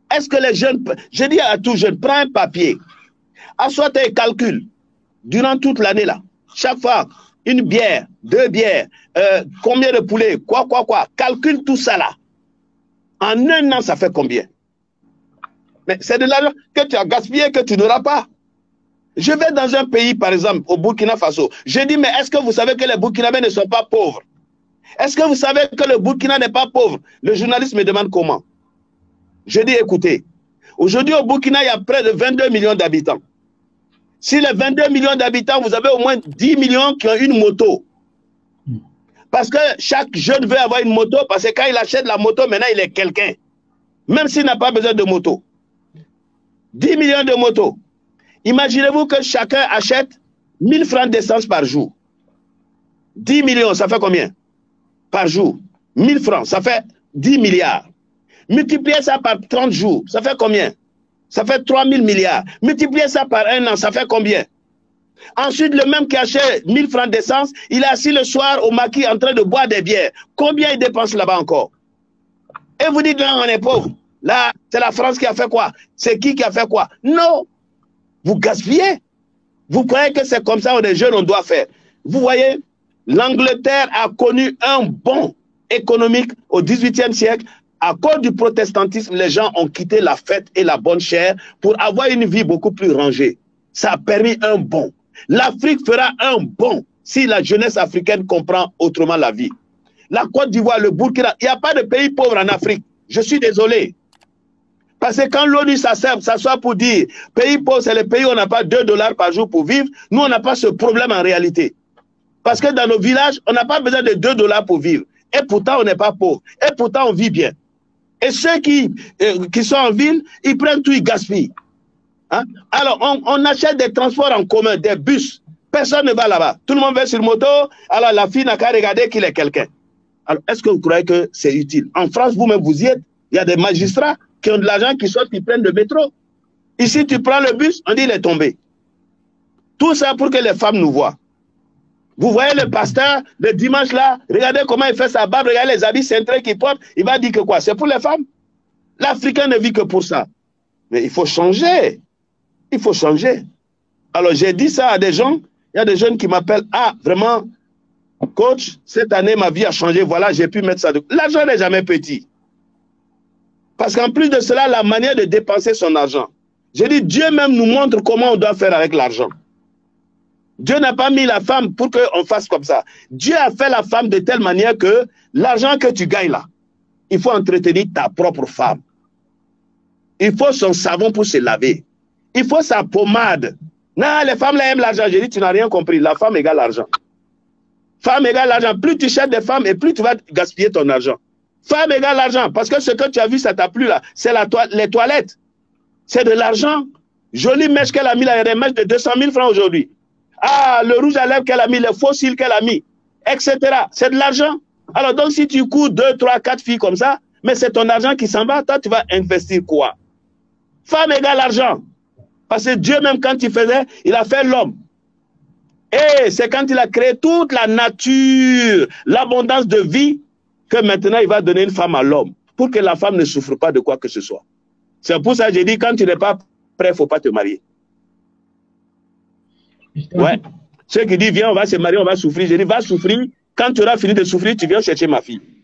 Est-ce que les jeunes, je dis à tout jeune, prends un papier, assois-toi et calcule, durant toute l'année là, chaque fois, une bière, 2 bières, combien de poulets, quoi, calcule tout ça là. En un an, ça fait combien? Mais c'est de l'argent que tu as gaspillé, que tu n'auras pas. Je vais dans un pays, par exemple, au Burkina Faso. Je dis, mais est-ce que vous savez que les Burkinabés ne sont pas pauvres? Est-ce que vous savez que le Burkina n'est pas pauvre? Le journaliste me demande comment. Je dis, écoutez, aujourd'hui au Burkina, il y a près de 22 millions d'habitants. Si les 22 millions d'habitants, vous avez au moins 10 millions qui ont une moto. Parce que chaque jeune veut avoir une moto, parce que quand il achète la moto, maintenant il est quelqu'un. Même s'il n'a pas besoin de moto. 10 millions de motos. Imaginez-vous que chacun achète 1000 francs d'essence par jour. 10 millions, ça fait combien? Par jour. 1000 francs, ça fait 10 milliards. Multipliez ça par 30 jours, ça fait combien? Ça fait 3000 milliards. Multipliez ça par un an, ça fait combien? Ensuite, le même qui achète 1000 francs d'essence, il est assis le soir au maquis en train de boire des bières. Combien il dépense là-bas encore? Et vous dites, là, on est pauvre. Là, c'est la France qui a fait quoi? C'est qui a fait quoi? Non. Vous gaspillez. Vous croyez que c'est comme ça, on est jeunes, on doit faire. Vous voyez, l'Angleterre a connu un bond économique au XVIIIe siècle. À cause du protestantisme, les gens ont quitté la fête et la bonne chère pour avoir une vie beaucoup plus rangée. Ça a permis un bond. L'Afrique fera un bond si la jeunesse africaine comprend autrement la vie. La Côte d'Ivoire, le Burkina, il n'y a pas de pays pauvre en Afrique. Je suis désolé. Parce que quand l'ONU s'assoit pour dire pays pauvre, c'est le pays où on n'a pas 2 $ par jour pour vivre, nous, on n'a pas ce problème en réalité. Parce que dans nos villages, on n'a pas besoin de 2 $ pour vivre. Et pourtant, on n'est pas pauvre. Et pourtant, on vit bien. Et ceux qui sont en ville, ils prennent tout, ils gaspillent. Hein? Alors, on achète des transports en commun, des bus. Personne ne va là-bas. Tout le monde va sur moto. Alors, la fille n'a qu'à regarder qu'il est quelqu'un. Alors, est-ce que vous croyez que c'est utile? En France, vous-même, vous y êtes. Il y a des magistrats qui ont de l'argent, qui sortent, qui prennent le métro. Ici, tu prends le bus, on dit il est tombé. Tout ça pour que les femmes nous voient. Vous voyez le pasteur, le dimanche là, regardez comment il fait sa barbe, regardez les habits cintrés qu'il porte, il va dire que quoi? C'est pour les femmes? L'Africain ne vit que pour ça. Mais il faut changer. Il faut changer. Alors j'ai dit ça à des gens, il y a des jeunes qui m'appellent, ah vraiment, coach, cette année ma vie a changé, voilà, j'ai pu mettre ça. L'argent n'est jamais petit. Parce qu'en plus de cela, la manière de dépenser son argent. J'ai dit, Dieu même nous montre comment on doit faire avec l'argent. Dieu n'a pas mis la femme pour qu'on fasse comme ça. Dieu a fait la femme de telle manière que l'argent que tu gagnes là, il faut entretenir ta propre femme. Il faut son savon pour se laver. Il faut sa pommade. Non, les femmes là aiment l'argent. J'ai dit, tu n'as rien compris. La femme égale l'argent. Femme égale l'argent. Plus tu cherches des femmes et plus tu vas gaspiller ton argent. Femme égale l'argent. Parce que ce que tu as vu, ça t'a plu là. C'est les toilettes. C'est de l'argent. Jolie mèche qu'elle a mis là. Il y a des mèches de 200 000 francs aujourd'hui. Ah, le rouge à lèvres qu'elle a mis, les fossiles qu'elle a mis, etc. C'est de l'argent. Alors donc si tu cours 2, 3, 4 filles comme ça, mais c'est ton argent qui s'en va, toi tu vas investir quoi? Femme égale argent. Parce que Dieu même quand il faisait, il a fait l'homme. Et c'est quand il a créé toute la nature, l'abondance de vie, que maintenant il va donner une femme à l'homme, pour que la femme ne souffre pas de quoi que ce soit. C'est pour ça que j'ai dit, quand tu n'es pas prêt, il ne faut pas te marier. Ouais. Ceux qui disent, viens, on va se marier, on va souffrir. Je dis, va souffrir. Quand tu auras fini de souffrir, tu viens chercher ma fille.